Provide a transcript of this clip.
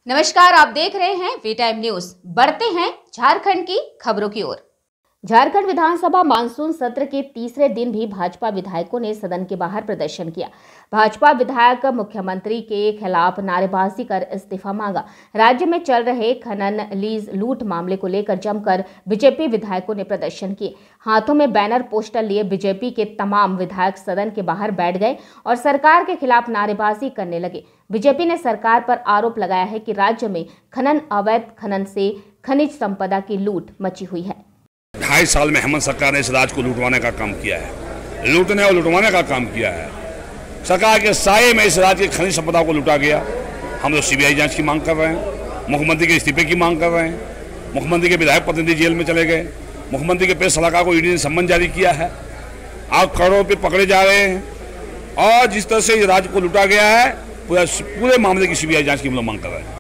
नमस्कार, आप देख रहे हैं वी टाइम न्यूज। बढ़ते हैं झारखंड की खबरों की ओर। झारखंड विधानसभा मानसून सत्र के तीसरे दिन भी भाजपा विधायकों ने सदन के बाहर प्रदर्शन किया। भाजपा विधायक मुख्यमंत्री के खिलाफ नारेबाजी कर इस्तीफा मांगा। राज्य में चल रहे खनन लीज लूट मामले को लेकर जमकर बीजेपी विधायकों ने प्रदर्शन किए। हाथों में बैनर पोस्टर लिए बीजेपी के तमाम विधायक सदन के बाहर बैठ गए और सरकार के खिलाफ नारेबाजी करने लगे। बीजेपी ने सरकार पर आरोप लगाया है कि राज्य में खनन अवैध खनन से खनिज संपदा की लूट मची हुई है। 2.5 साल में हेमंत सरकार ने इस राज्य को लूटवाने का काम किया है, लूटने और लुटवाने का काम किया है। सरकार के साये में इस राज्य की खनिज संपदा को लूटा गया। हम लोग सीबीआई जांच की मांग कर रहे हैं, मुख्यमंत्री के इस्तीफे की मांग कर रहे हैं। मुख्यमंत्री के विधायक प्रतिनिधि जेल में चले गए, मुख्यमंत्री के प्रेस सलाहकार को ईडी ने सम्मन जारी किया है। आप करोड़ों पे पकड़े जा रहे हैं और जिस तरह से राज्य को लूटा गया है, पूरे मामले की सीबीआई जांच की हम लोग मांग कर रहे हैं।